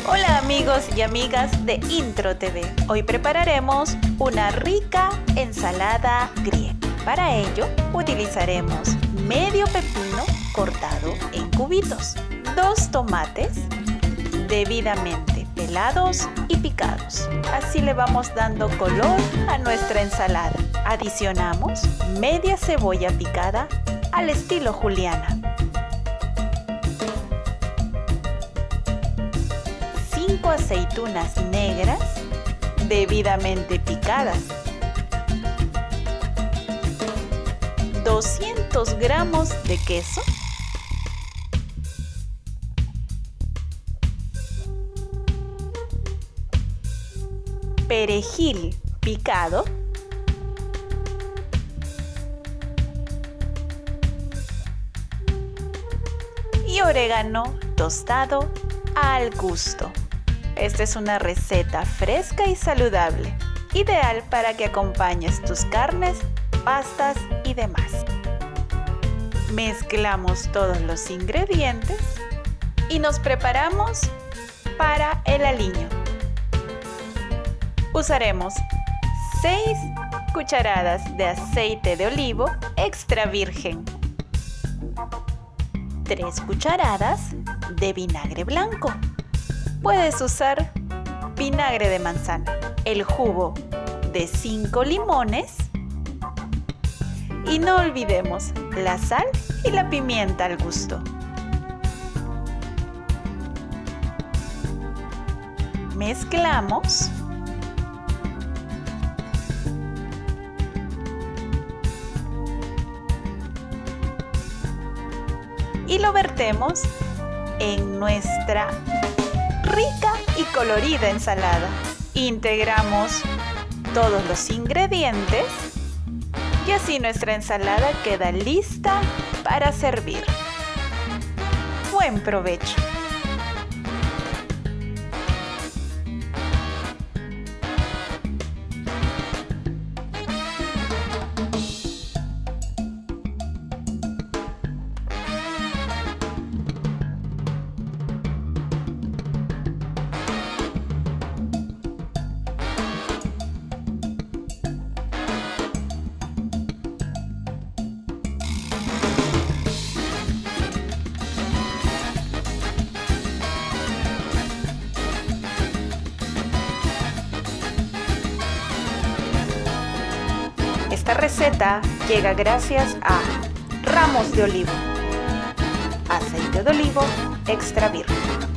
Hola amigos y amigas de Intro TV. Hoy prepararemos una rica ensalada griega. Para ello utilizaremos medio pepino cortado en cubitos, 2 tomates debidamente pelados y picados. Así le vamos dando color a nuestra ensalada. Adicionamos media cebolla picada al estilo juliana, 5 aceitunas negras debidamente picadas, 200 gramos de queso, perejil picado, y orégano tostado al gusto. Esta es una receta fresca y saludable, ideal para que acompañes tus carnes, pastas y demás. Mezclamos todos los ingredientes y nos preparamos para el aliño. Usaremos 6 cucharadas de aceite de olivo extra virgen, 3 cucharadas de vinagre blanco. Puedes usar vinagre de manzana, el jugo de 5 limones y no olvidemos la sal y la pimienta al gusto. Mezclamos y lo vertemos en nuestra rica y colorida ensalada. Integramos todos los ingredientes y así nuestra ensalada queda lista para servir. Buen provecho. Esta receta llega gracias a Ramos de Olivo, aceite de olivo extra virgen.